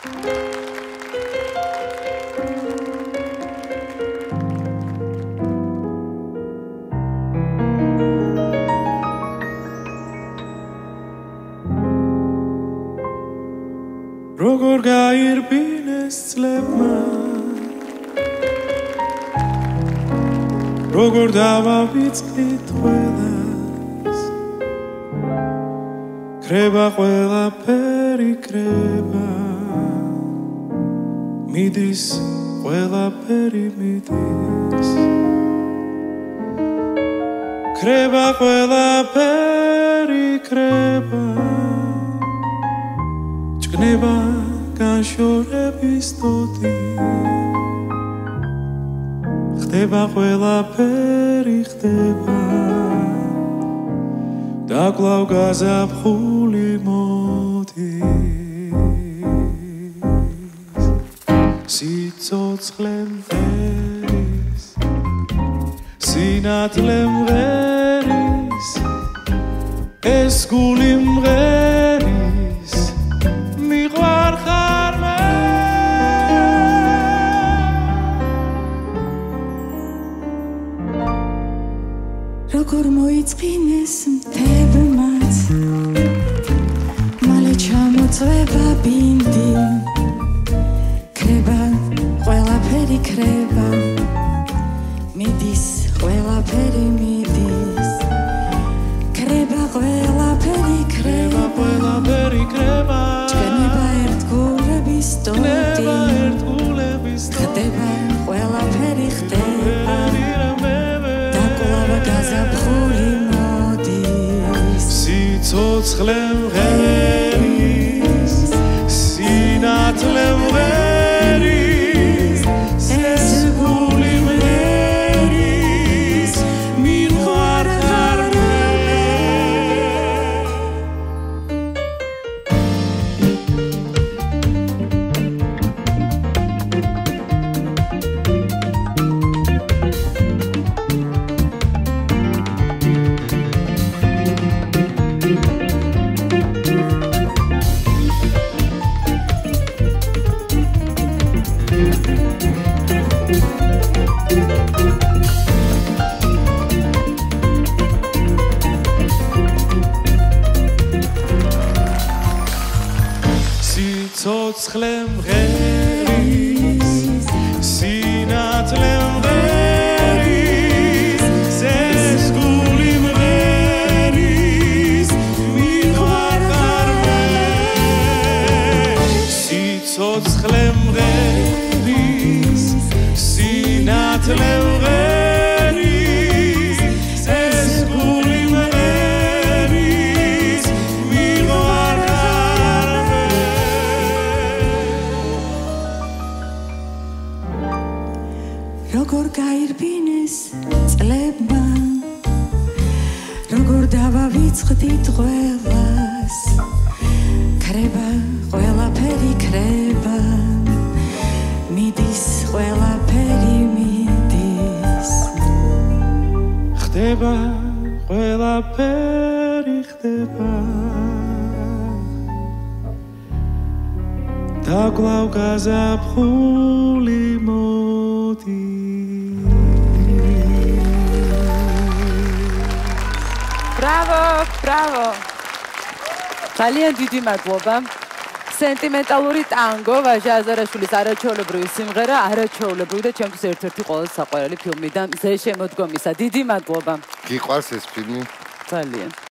როგორ გაირბინეს წლებმა როგორ დავავიწყდით ყველას კრება ყველაფერი კრება მიდის ყველაფერი მიდის კრება ყველაფერი კრება ჭკნება განშორების ტოტი ხდება ყველაფერი ხდება და კვლავ გაზაფხული მოდის სიცოცხლე მღერის სინათლე მღერის ეს გული მღერის მიყვარ ხარ მე როგორ მოიწყინეს მთებმაც მალე ჩამოწვევა ბინდი კრება ყველაფერი კრება მიდის ყველაფერი მიდის კრება ყველაფერი კრება ყველაფერი კრება ჭკნება ერთგულების ტოტი ხდება ყველაფერი ხდება გაზაფხული მოდის სიცოცხლე მღერის სინათლე მღერის ეს გული მღერის მიყვარ ხარ მე სიცოცხლე მღერის სინათლე მღერის ეს გული მღერის მიყვარ ხარ მე სიცოცხლე მღერის სინათლე მღერის ეს გული მღერის მიყვარ ხარ მე როგორ გაირბინეს წლებმა როგორ დავავიწყდით ყველას კრება ყველაფერი კრება მიდის ყველაფერი მიდის ხდება ყველაფერი ხდება და კვლავ გაზაფხული მოდის Bravo, bravo. ძალიან დიდი მადლობა. სენტიმენტალური ტანგო ვაჟა აზარაშვილის არაჩვეულებრივი სიმღერა, არაჩვეულებრივი და ჩემთვის ერთ-ერთი ყველაზე საყვარელი ფილმი და მზე შემოდგომისა. დიდი მადლობა. გიყვარს ეს ფილმი? ძალიან.